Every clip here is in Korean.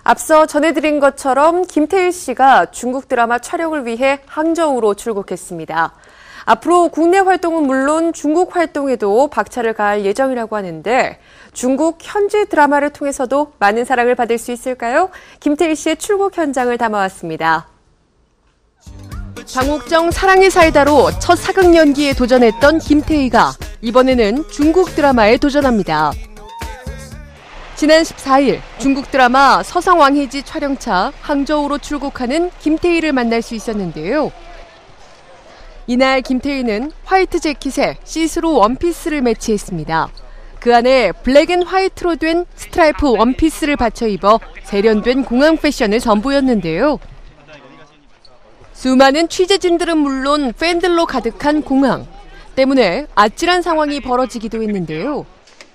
앞서 전해드린 것처럼 김태희 씨가 중국 드라마 촬영을 위해 항저우로 출국했습니다. 앞으로 국내 활동은 물론 중국 활동에도 박차를 가할 예정이라고 하는데 중국 현지 드라마를 통해서도 많은 사랑을 받을 수 있을까요? 김태희 씨의 출국 현장을 담아왔습니다. 장옥정 사랑의 사이다로 첫 사극 연기에 도전했던 김태희가 이번에는 중국 드라마에 도전합니다. 지난 14일 중국 드라마 서성왕해지 촬영차 항저우로 출국하는 김태희를 만날 수 있었는데요. 이날 김태희는 화이트 재킷에 시스루 원피스를 매치했습니다. 그 안에 블랙 앤 화이트로 된 스트라이프 원피스를 받쳐 입어 세련된 공항 패션을 선보였는데요. 수많은 취재진들은 물론 팬들로 가득한 공항 때문에 아찔한 상황이 벌어지기도 했는데요.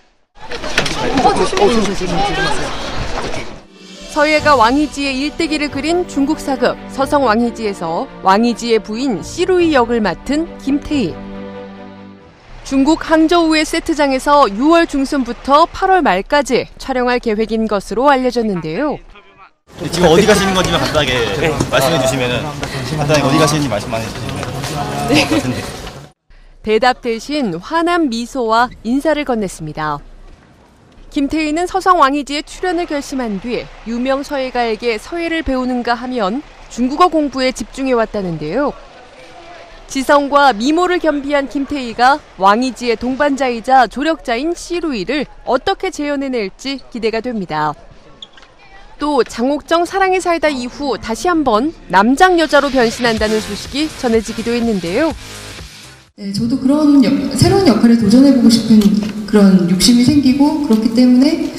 서예가 왕이지의 일대기를 그린 중국 사극 서성 왕이지에서 왕이지의 부인 시루이 역을 맡은 김태희. 중국 항저우의 세트장에서 6월 중순부터 8월 말까지 촬영할 계획인 것으로 알려졌는데요. 지금 어디 가시는 건지 간단하게 말씀해 주시면 간단하게 어디 가시는지 말씀만 해주시면 될 것 같은데. 대답 대신 환한 미소와 인사를 건넸습니다. 김태희는 서성 왕이지에 출연을 결심한 뒤 유명 서예가에게 서예를 배우는가 하면 중국어 공부에 집중해왔다는데요. 지성과 미모를 겸비한 김태희가 왕이지의 동반자이자 조력자인 시루이를 어떻게 재현해낼지 기대가 됩니다. 또 장옥정 사랑의 사이다 이후 다시 한번 남장 여자로 변신한다는 소식이 전해지기도 했는데요. 네, 저도 그런 새로운 역할에 도전해보고 싶은 그런 욕심이 생기고 그렇기 때문에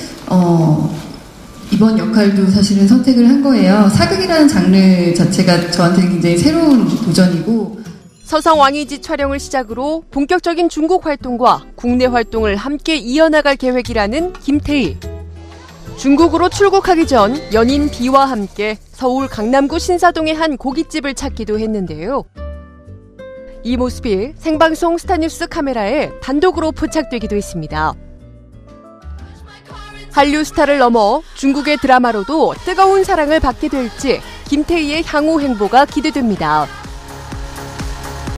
이번 역할도 사실은 선택을 한 거예요. 사극이라는 장르 자체가 저한테는 굉장히 새로운 도전이고 서성 왕이지 촬영을 시작으로 본격적인 중국 활동과 국내 활동을 함께 이어나갈 계획이라는 김태희. 중국으로 출국하기 전 연인 B와 함께 서울 강남구 신사동의 한 고깃집을 찾기도 했는데요. 이 모습이 생방송 스타뉴스 카메라에 단독으로 포착되기도 했습니다. 한류 스타를 넘어 중국의 드라마로도 뜨거운 사랑을 받게 될지 김태희의 향후 행보가 기대됩니다.